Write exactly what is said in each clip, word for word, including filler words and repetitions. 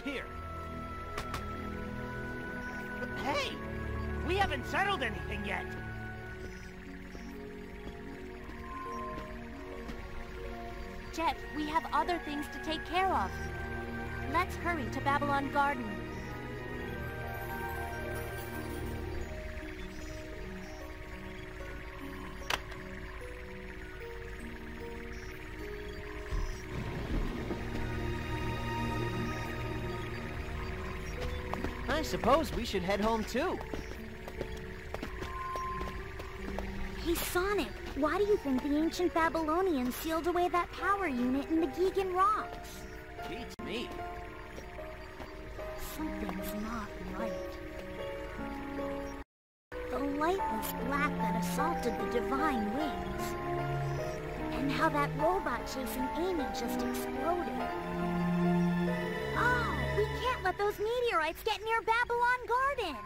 Here. Hey! We haven't settled anything yet! Jet, we have other things to take care of. Let's hurry to Babylon Garden. I suppose we should head home too. Hey Sonic, why do you think the ancient Babylonians sealed away that power unit in the Gigan Rocks? Beats me. Something's not right. The lightless black that assaulted the divine wings. And how that robot chasing Amy just exploded. Oh, we can't let those meteorites get near Babylon Garden!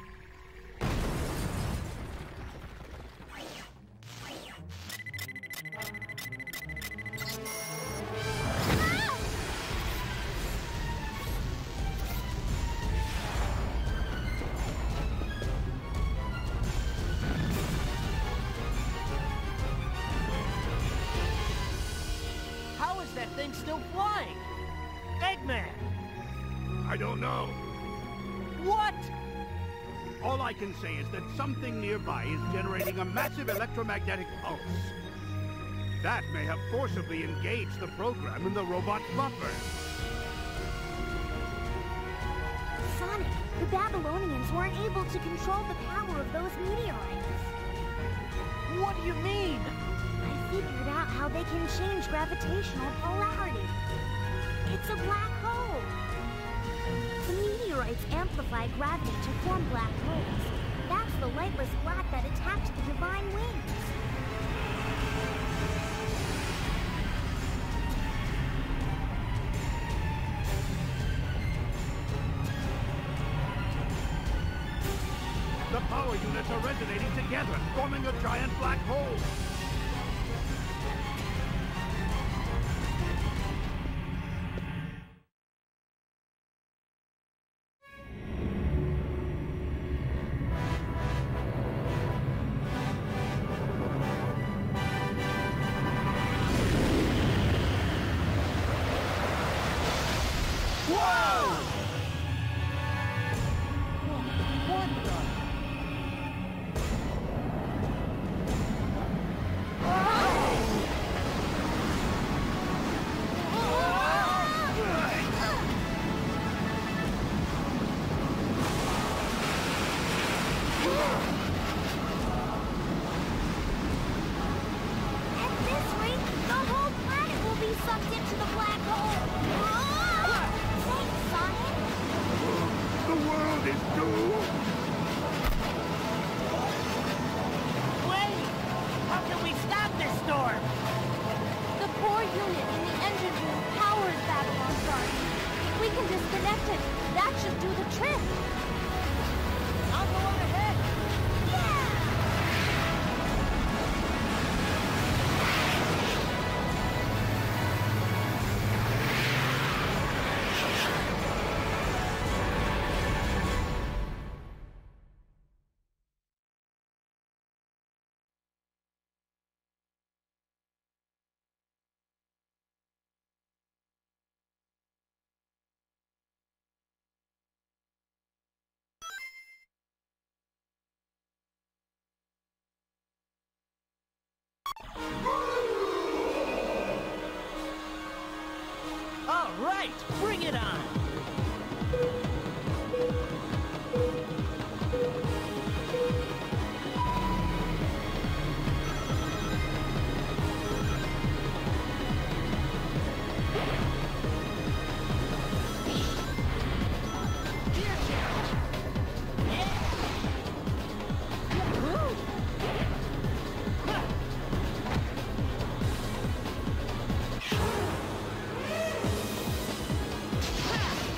How is that thing still flying? Eggman! I don't know. What? All I can say is that something nearby is generating a massive electromagnetic pulse. That may have forcibly engaged the program in the robot's buffer. Sonic, the Babylonians weren't able to control the power of those meteorites. What do you mean? I figured out how they can change gravitational polarity. It's a black hole. The meteorites amplify gravity to form black holes. That's the lightless black that attacked the divine wings. The power units are resonating together, forming a giant black hole. All right, bring it on! Ha!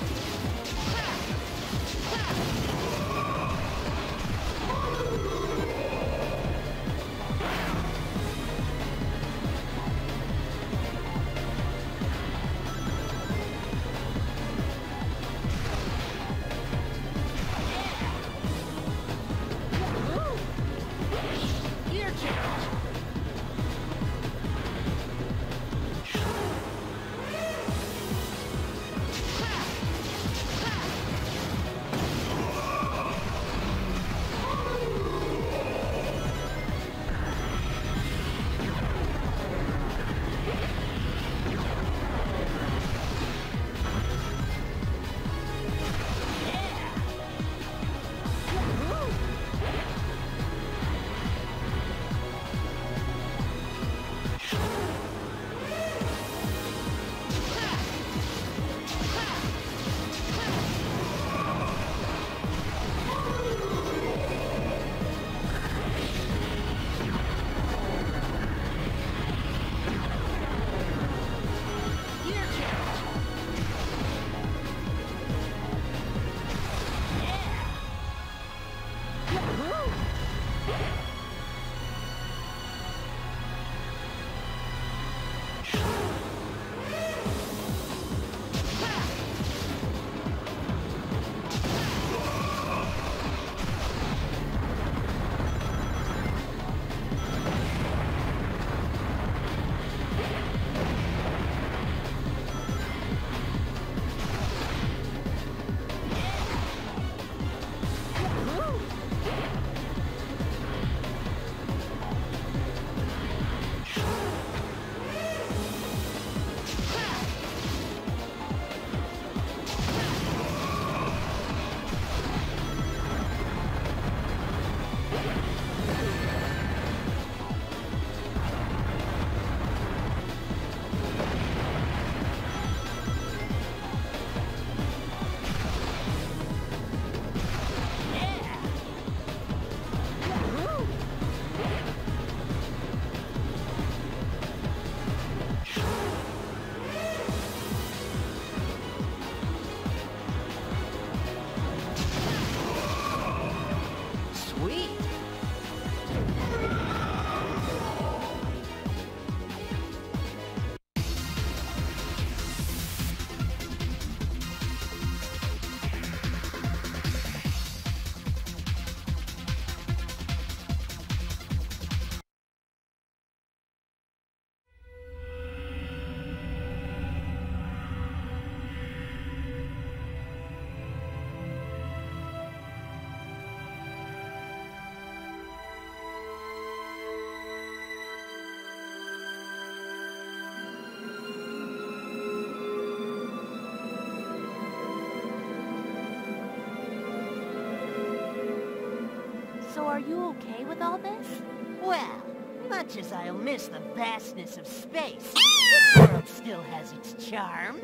So are you okay with all this? Well, much as I'll miss the vastness of space, the world still has its charm.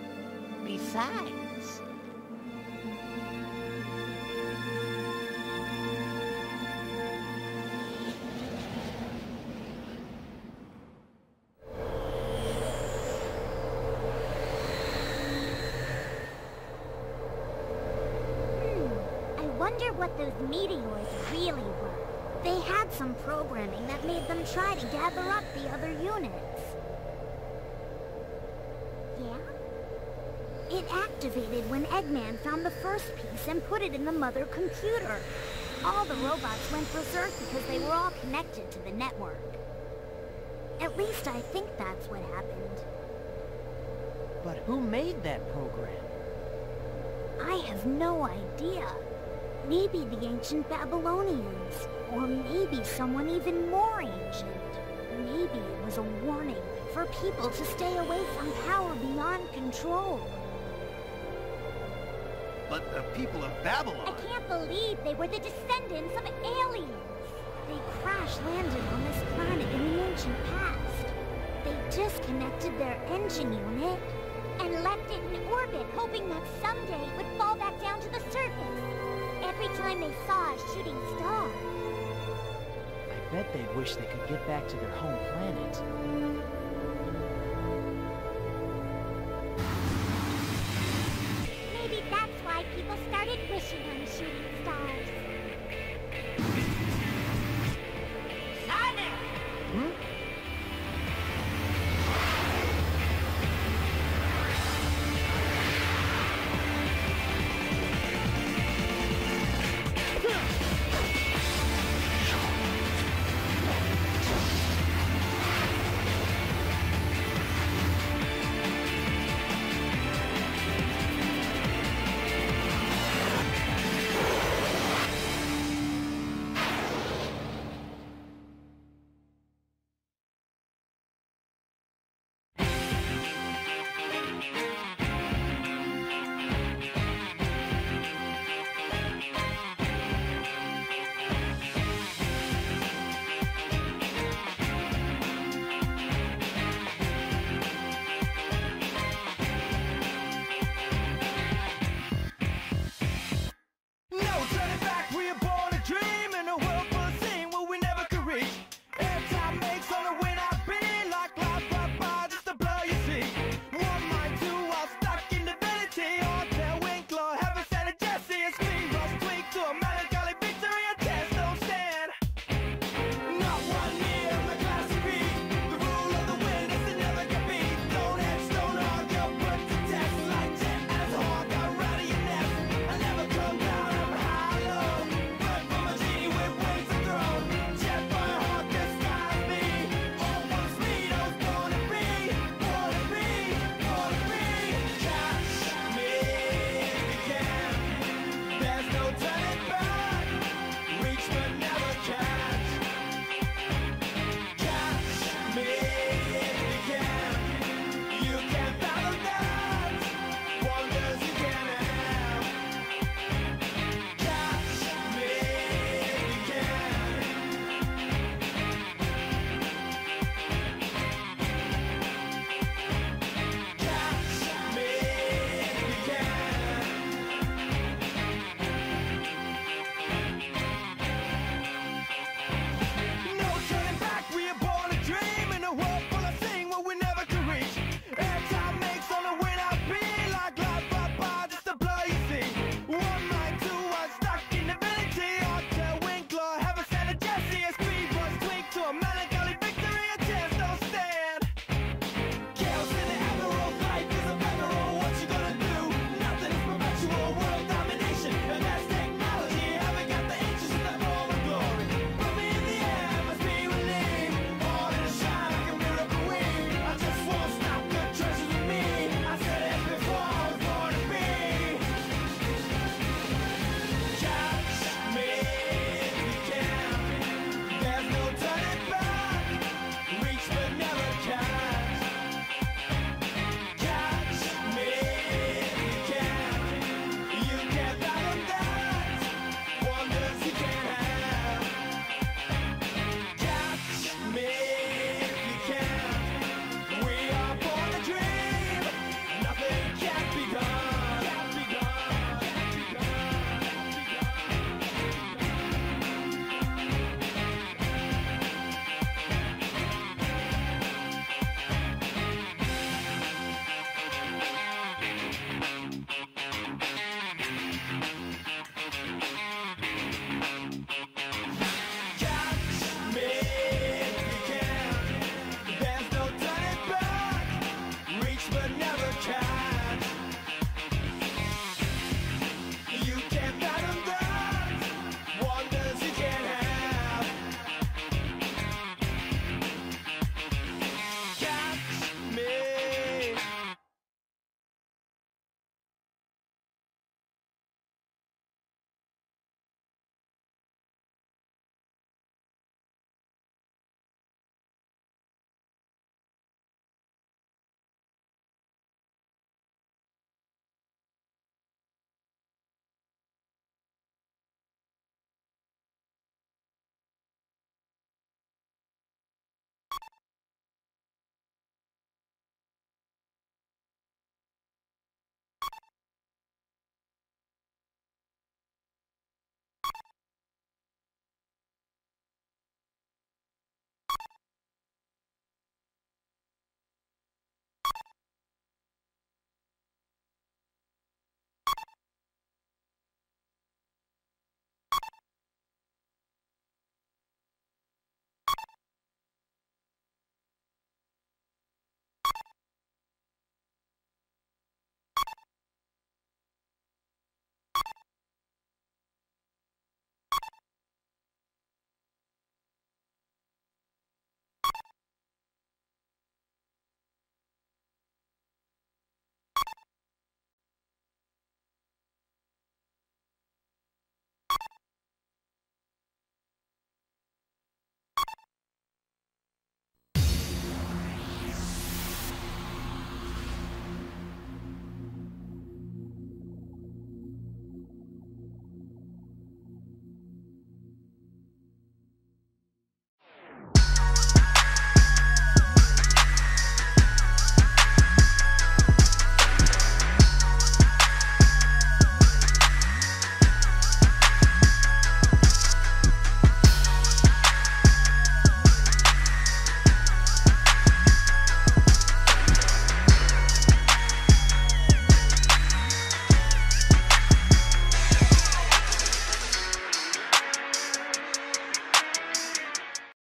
Besides... I wonder what those meteors really were. They had some programming that made them try to gather up the other units. Yeah? It activated when Eggman found the first piece and put it in the mother computer. All the robots went berserk because they were all connected to the network. At least I think that's what happened. But who made that program? I have no idea. Maybe the ancient Babylonians. Or maybe someone even more ancient. Maybe it was a warning for people to stay away from power beyond control. But the people of Babylon... I can't believe they were the descendants of aliens. They crash-landed on this planet in the ancient past. They disconnected their engine unit and left it in orbit, hoping that someday it would fall back down to the surface. Every time they saw a shooting star. I bet they'd wish they could get back to their home planet.